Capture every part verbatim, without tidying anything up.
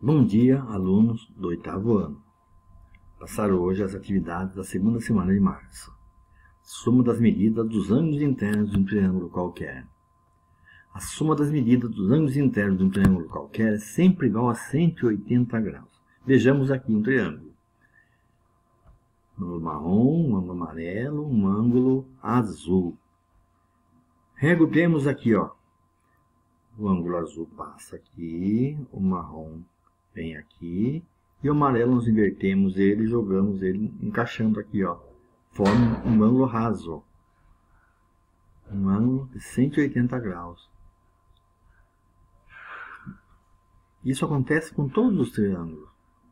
Bom dia, alunos do oitavo ano. Passaram hoje as atividades da segunda semana de março. Soma das medidas dos ângulos internos de um triângulo qualquer. A soma das medidas dos ângulos internos de um triângulo qualquer é sempre igual a cento e oitenta graus. Vejamos aqui um triângulo. Um ângulo marrom, um ângulo amarelo, um ângulo azul. Reagrupemos aqui, ó. O ângulo azul passa aqui, o marrom vem aqui, e o amarelo nós invertemos ele e jogamos ele encaixando aqui, ó. Forma um ângulo raso. Um ângulo de cento e oitenta graus. Isso acontece com todos os triângulos.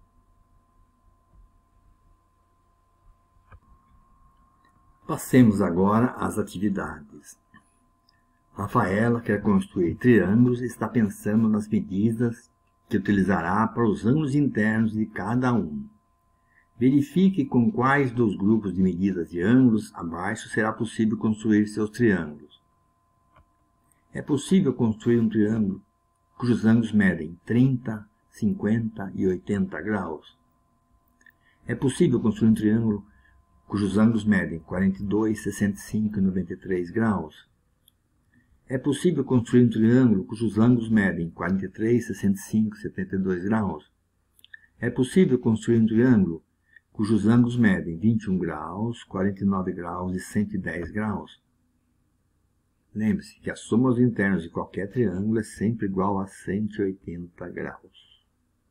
Passemos agora às atividades. Rafaela quer construir triângulos e está pensando nas medidas que utilizará para os ângulos internos de cada um. Verifique com quais dos grupos de medidas de ângulos abaixo será possível construir seus triângulos. É possível construir um triângulo cujos ângulos medem trinta, cinquenta e oitenta graus. É possível construir um triângulo cujos ângulos medem quarenta e dois, sessenta e cinco e noventa e três graus. É possível construir um triângulo cujos ângulos medem quarenta e três, sessenta e cinco e setenta e dois graus. É possível construir um triângulo cujos ângulos medem vinte e um graus, quarenta e nove graus e cento e dez graus. Lembre-se que a soma dos internos de qualquer triângulo é sempre igual a cento e oitenta graus.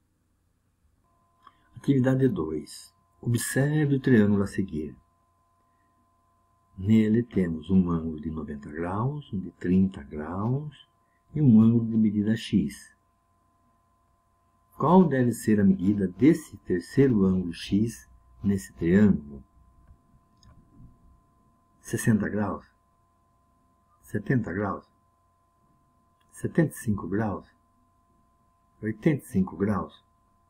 Atividade dois. Observe o triângulo a seguir. Nele temos um ângulo de noventa graus, um de trinta graus e um ângulo de medida x. Qual deve ser a medida desse terceiro ângulo x nesse triângulo? sessenta graus? setenta graus? setenta e cinco graus? oitenta e cinco graus?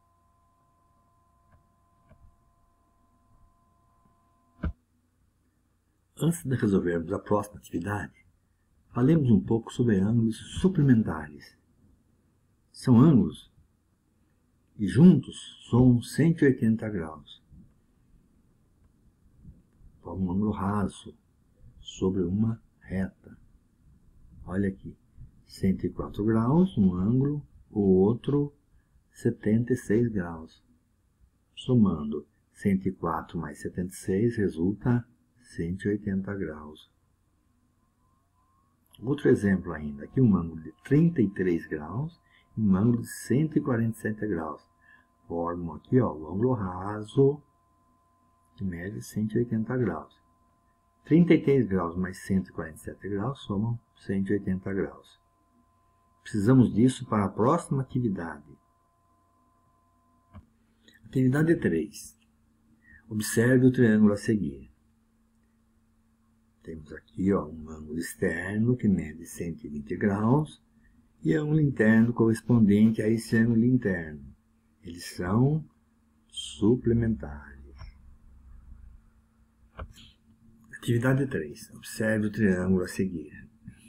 Antes de resolvermos a próxima atividade, falemos um pouco sobre ângulos suplementares. São ângulos e juntos somam cento e oitenta graus. Formam um ângulo raso sobre uma reta. Olha aqui, cento e quatro graus, um ângulo, o outro setenta e seis graus. Somando cento e quatro mais setenta e seis resulta cento e oitenta graus. Outro exemplo ainda, aqui um ângulo de trinta e três graus e um ângulo de cento e quarenta e sete graus. Formam aqui, ó, o ângulo raso que mede cento e oitenta graus. trinta e três graus mais cento e quarenta e sete graus somam cento e oitenta graus. Precisamos disso para a próxima atividade. Atividade três. Observe o triângulo a seguir. Temos aqui, ó, um ângulo externo que mede cento e vinte graus e ângulo interno correspondente a esse ângulo interno. Eles são suplementares. Atividade três. Observe o triângulo a seguir.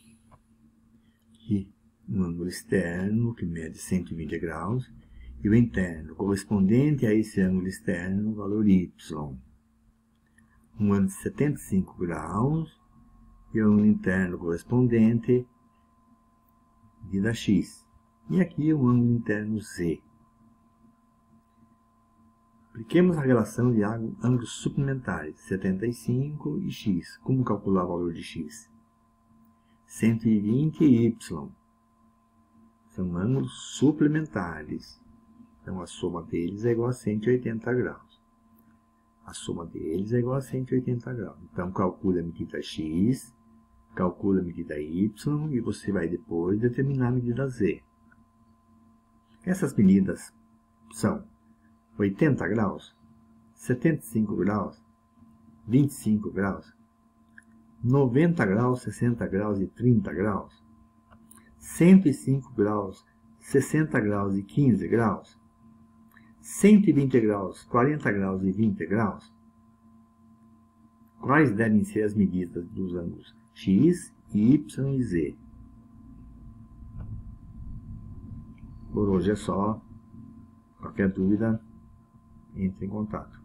Aqui, um ângulo externo que mede cento e vinte graus e o interno correspondente a esse ângulo externo, o valor y. Um ângulo de setenta e cinco graus e o ângulo interno correspondente medida x. E aqui um ângulo interno z. Apliquemos a relação de ângulos suplementares, setenta e cinco e x. Como calcular o valor de x? cento e vinte e y. São ângulos suplementares. Então a soma deles é igual a cento e oitenta graus. A soma deles é igual a cento e oitenta graus. Então, calcule a medida x, calcule a medida y e você vai depois determinar a medida z. Essas medidas são oitenta graus, setenta e cinco graus, vinte e cinco graus, noventa graus, sessenta graus e trinta graus, cento e cinco graus, sessenta graus e quinze graus, cento e vinte graus, quarenta graus e vinte graus. Quais devem ser as medidas dos ângulos x, y e z? Por hoje é só. Qualquer dúvida, entre em contato.